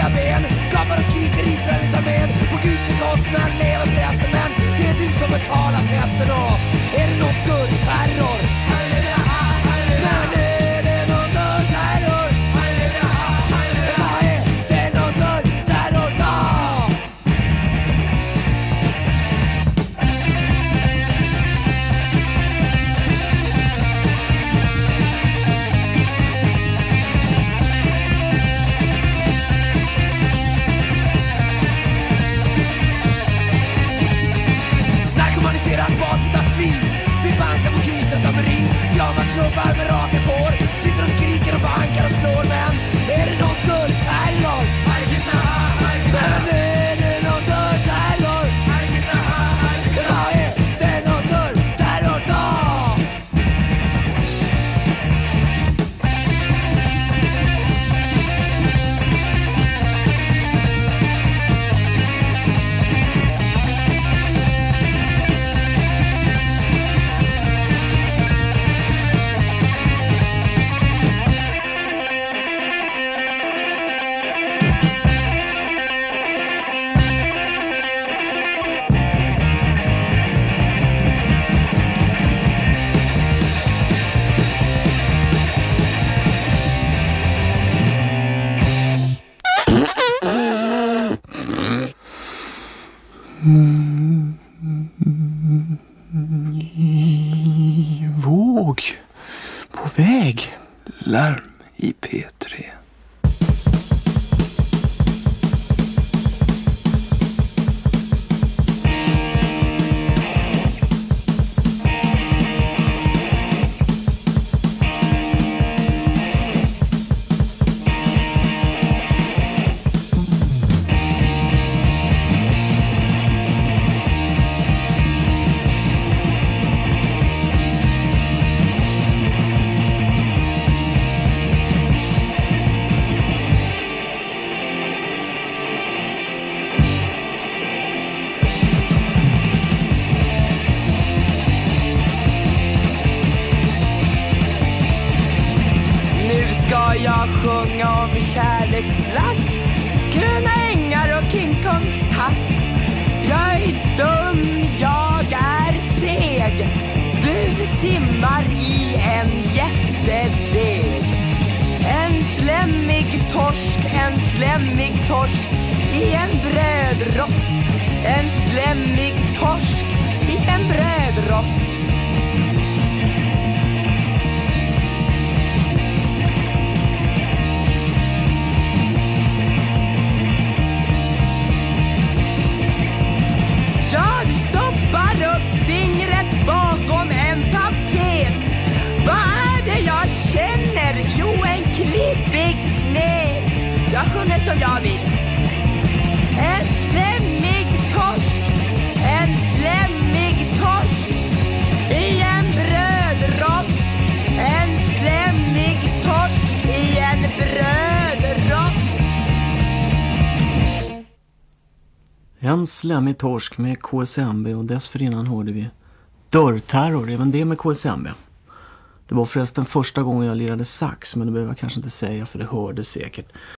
riktiga ben. Gapar och skriker i Frälsningsarmén. På Gudskapsnän lever prästen, men det är du som betalar festen. Och är det någon dörr terror? Halleluja, halleluja. Men är det någon dörr terror? Halleluja, halleluja. Vad är det någon dörr terror då? Narkomaniserat basvita svin. Vi bankar på Kristianstad med ring. Glada snubbar med rakat hår sitter och skriker och bankar och slår. Men är det någon dörr terror? Hare Krishna, Hare Krishna. Men är det någon dörr terror? Hare Krishna, Hare Krishna. Vad är det någon dörr terror då? Våg på väg. Larm i P3. Jag sjunga om kärleksplast, gröna ängar och King Kongs tass. Jag är dum, jag är seg. Du simmar i en jättedeg. En slemmig torsk i en brödrost. En slemmig torsk i en brödrost. Jag stoppar upp fingret bakom en tapet. Vad är det jag känner? Jo, en klippig sned. Jag sjunger som jag vill. En slemmig torsk. En slemmig torsk i en brödrost. En slemmig torsk i en brödrost. En slemmig torsk med KSMB och dessförinnan hörde vi Dörrterror, även det med KSMB. Det var förresten första gången jag lirade sax, men det behöver jag kanske inte säga för det hördes säkert.